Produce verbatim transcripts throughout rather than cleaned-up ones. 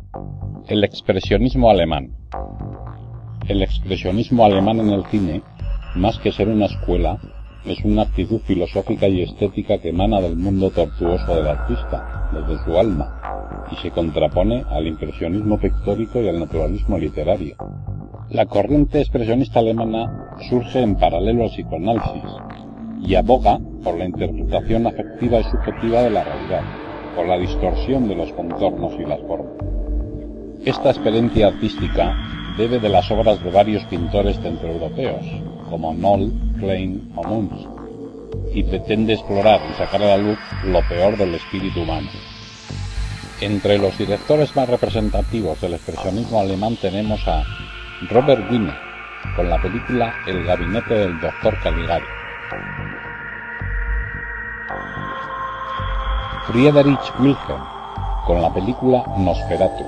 El expresionismo alemán. El expresionismo alemán en el cine, más que ser una escuela, es una actitud filosófica y estética que emana del mundo tortuoso del artista, desde su alma, y se contrapone al impresionismo pictórico y al naturalismo literario. La corriente expresionista alemana surge en paralelo al psicoanálisis y aboga por la interpretación afectiva y subjetiva de la realidad, por la distorsión de los contornos y las formas. Esta experiencia artística bebe de las obras de varios pintores centroeuropeos, como Knoll, Klein o Munch, y pretende explorar y sacar a la luz lo peor del espíritu humano. Entre los directores más representativos del expresionismo alemán tenemos a Robert Wiene, con la película El gabinete del doctor Caligari. Friedrich Wilhelm, con la película Nosferatu.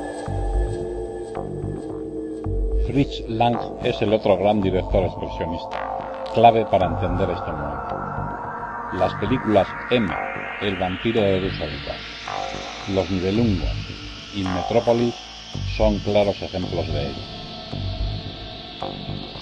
Fritz Lang es el otro gran director expresionista, clave para entender este momento. Las películas Emma, El vampiro de Dusseldorf, Los Nibelungos y Metrópolis son claros ejemplos de ello.